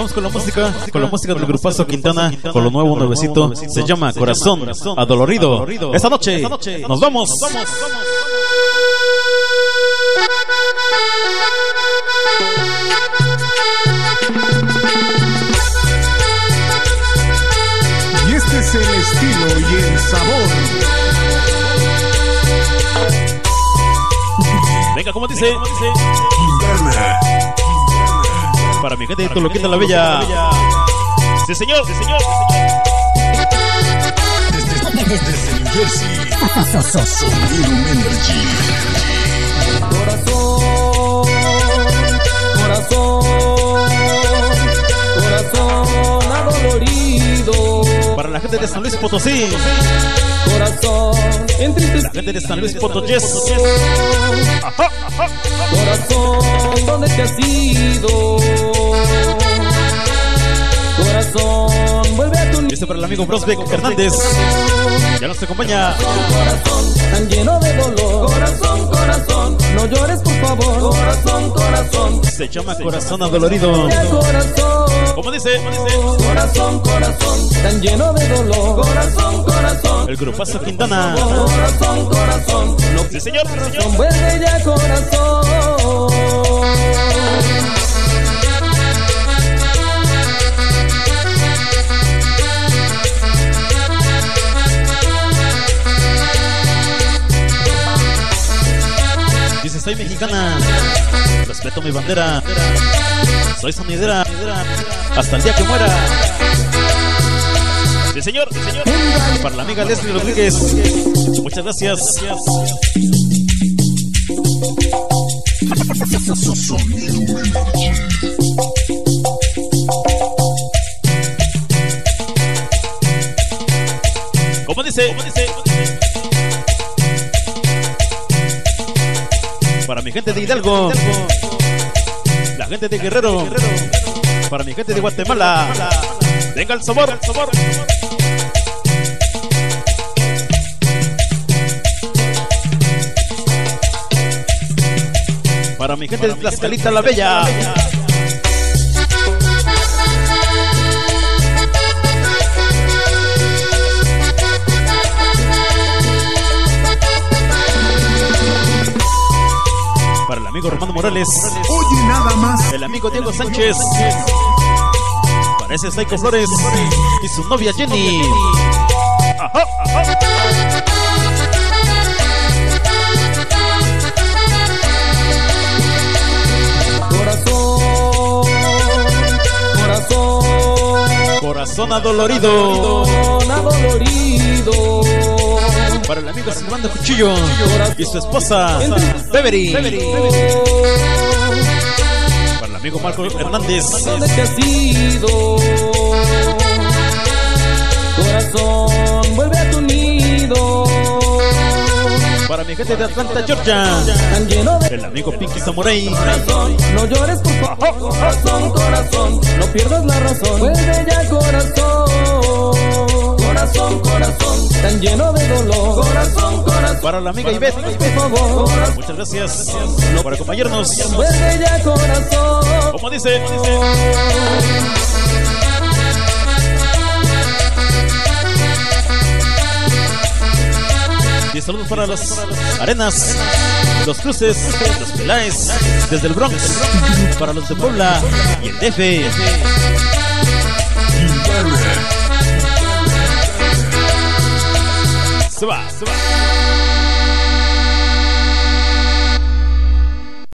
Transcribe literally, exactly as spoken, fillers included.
vamos con la música, con la música del grupazo Quintana, con lo nuevo, nuevecito, se llama Corazón Adolorido. Esta noche nos vamos. Y este es el estilo y el sabor. Venga, ¿cómo dice? Para mi gente de Toloquita la Bella. Sí, señor, sí, señor. Desde New Jersey, Sonido Energy. Corazón, corazón, corazón adolorido. Para la gente de San Luis Potosí. Corazón entristecido. La gente de San Luis Potosí. Corazón, ¿dónde te has ido? Corazón, vuelve a tu nido. Este para el amigo Brosbeck Hernández. Ya nos acompaña. Corazón, tan lleno de dolor. Corazón, corazón, no llores por favor. Corazón, corazón, Se llama Corazón Adolorido. corazón. ¿Cómo dice? ¿Cómo dice? Corazón, corazón, tan lleno de dolor. Corazón, corazón, El grupazo Quintana. corazón, corazón, no Sí, señor, sí, señor. vuelve ya corazón. Dice, soy mexicana, respeto mi bandera, soy sonidera, hasta el día que muera. Sí, señor, sí, señor. Para la amiga Leslie Rodríguez, muchas gracias. ¿Cómo dice? ¿Cómo dice? Para mi gente de Hidalgo, la gente de Guerrero, para mi gente de Guatemala, venga el sabor, el sabor. Para mi gente de Tlaxcalita la Bella. Para el amigo Romano Morales. Oye, nada más. El amigo Diego Sánchez. Para ese Psycho Flores y su novia Jenny. Ajá, ajá. Corazón, corazón, Corazón Adolorido. corazón adolorido. Para el amigo Silvando Cuchillo y su esposa Beverly. Para el amigo Marco Hernández. ¿Dónde te has ido? Corazón, vuelve a tu nido. Para mi gente de Atlanta, Georgia. Tan lleno de El amigo Pinky Samurai. corazón, no llores por favor. Corazón, corazón, no pierdas la razón. Vuelve ya corazón. Corazón, corazón, tan lleno de dolor. Corazón, corazón, Para la amiga Ivette. por favor. Muchas gracias por acompañarnos. Vuelve ya corazón. ¿Cómo dice? Y saludos para las Arenas, los Cruces, los Peláez, desde el Bronx, para los de Puebla y el D F. Se va, se va.